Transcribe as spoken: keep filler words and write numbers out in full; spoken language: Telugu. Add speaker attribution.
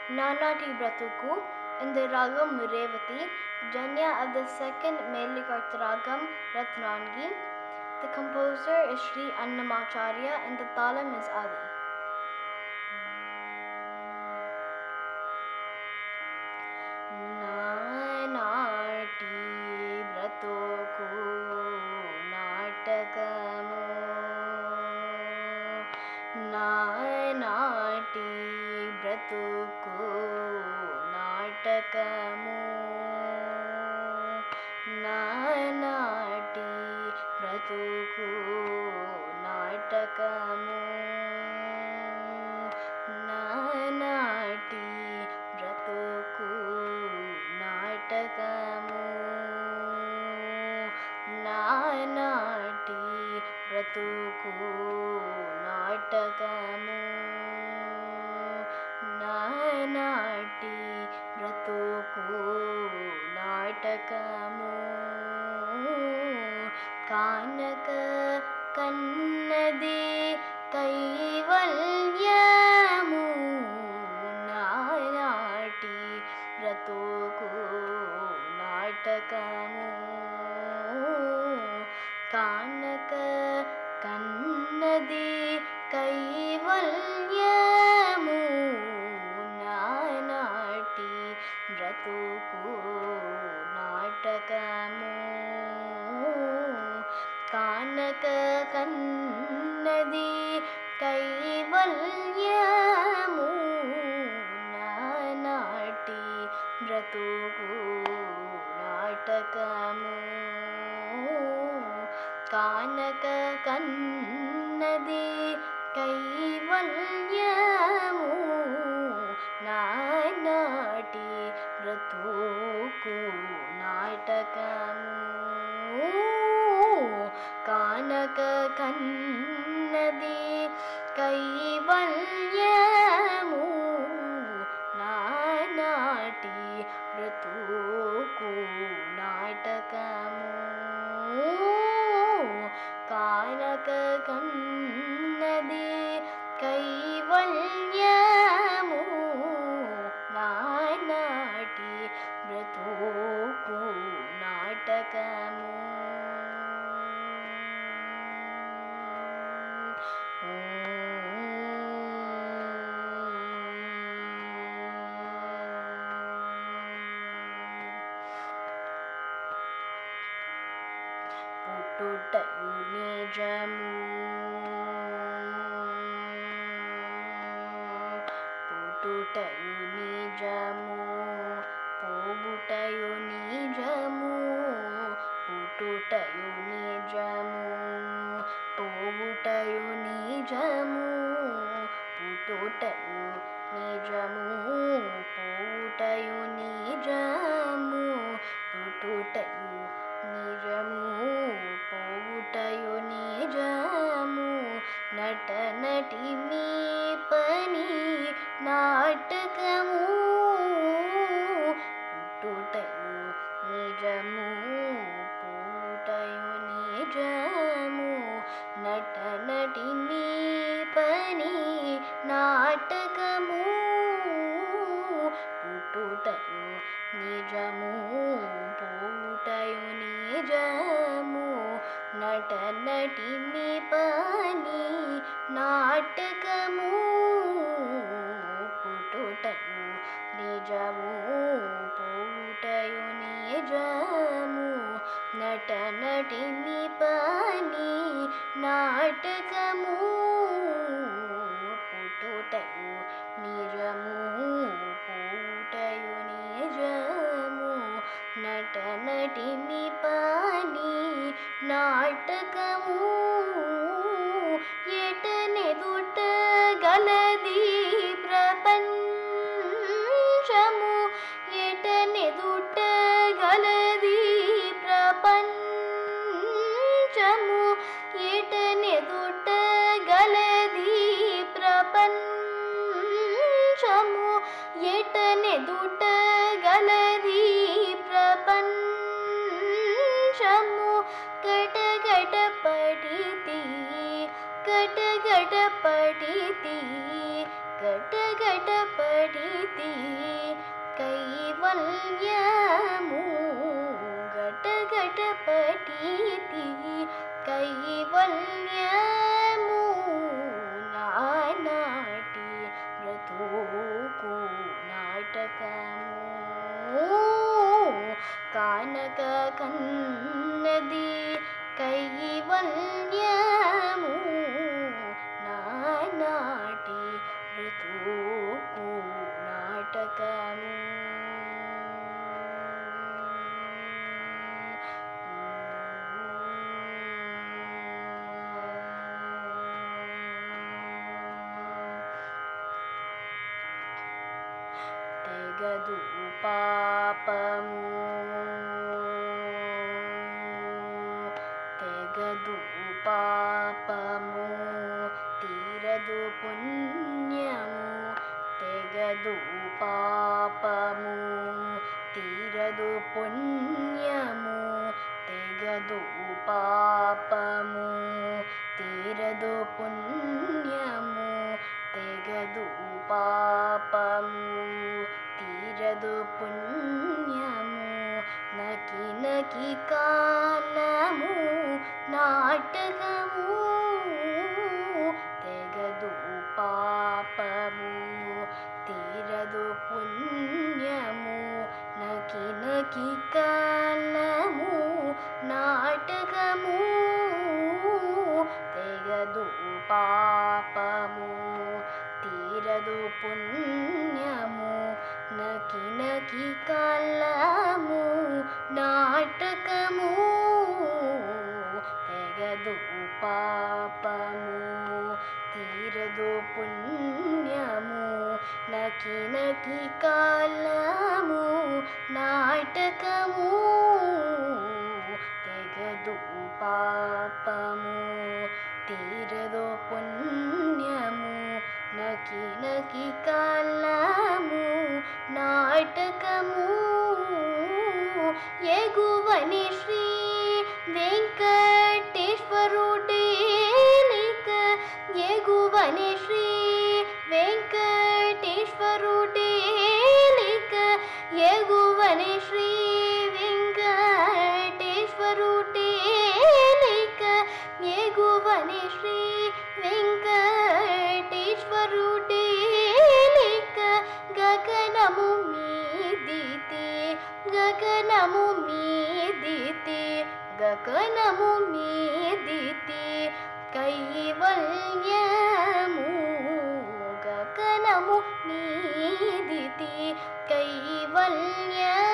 Speaker 1: Naanaati Bratuku in the ragam Revati, Janya of the second Melikarta ragam Ratnangi. The composer is Sri Annamacharya and the talam is Adi. Naanaati Bratuku Naatakamu Naanaati Bratuku Naatakamu Naanaati Bratuku Naatakamu Naanaati Bratuku Naatakamu Naanaati Bratuku Naatakamu Naanaati Bratuku Naatakamu Kanaka Kannadi Kaivalyamu Naanaati Bratuku Naatakamu Kanaka Kannadi Kaivalyamu Naanaati Bratuku Naatakamu Kanaka Kannadi Kaivalyamu Naanaati Bratuku Naatakamu Kanaka Kannadi Kaivalyamu Naanaati Bratuku Naatakamu Kanaka Kannadi Kaivalyamu Naanaati Bratuku Naatakamu Kanaka Kannadi Kaivalyamu Naanaati Bratuku Naatakamu పుట్టుటయు నిజము పుట్టుటయు నిజము పోవుటయు నిజము పుట్టుటయు నిజము పోవుటయు నిజము పుట్టుటయు నిజము పోవుటయు నిజము పుట్టుటయు నిజము పోవుటయు నిజము నట నటి మీ పని నాటకము పుట్టుటయు నిజము పోవుటయు నిజము నట నటి మీ పని నాటకము పుట్టుటయు నిజము పోవుటయు నిజము నట నటి మీ పని నాటకము పుట్టుటయు నిజము పోవుటయు నిజము నట నటి మీ పని నాటకము పుట్టుటయు నిజము పోవుటయు నిజము నట నటి మీ పని నాటకము ఎటనెదుట గలది ప్రపంచము ఎటనెదుట గలది ప్రపంచము ఎటనెదుట గలది ప్రపంచము ఎటనెదుట గలది ప్రపంచము గటగట పడితి గటగట పడితి గటగట పడి पठिति कैवल्यमु घट घट पठिति कैवल्यमु नानाटी ब्रतुकु नाटकमु कानक कन्नदी कैवल्यमु नानाटी ब्रतुकु नाटकमु తెగదు పాపము తెగదు పాపము తీరదు పుణ్యము తెగదు పాపము తీరదు పుణ్యము తెగదు పాపము తీరదు పుణ్యము తెగదు పాపము తీరదు పుణ్యము నకి నకి కాలము నాటకము తెగదు పాపము తీరదు పుణ్యము నకి నకి కాలము నాటకము తెగదు పాపము తీరదు పుణ్యము నకి నకి కాలము నాటకము తెగదు పాపము తీరదు పుణ్యము నకి నకి కాలము నాటకము తెగదు పాపము తీరదు పుణ్యము నకి నకి కాలము నాటకము ఎగువని శ్రీ వెంకటేశ్వరుడేలిక ఎగువని శ్రీ వెంకటేశ్వరుడేలిక ఎగువని శ్రీ వెంకటేశ్వరుడేలిక ఎగువని శ్రీ వెంకటేశ్వరుడేలిక గగనము మీదితి గగనము మీదితి గగనము మీదితి కైవల్యము గగనము మీదితి కైవల్యము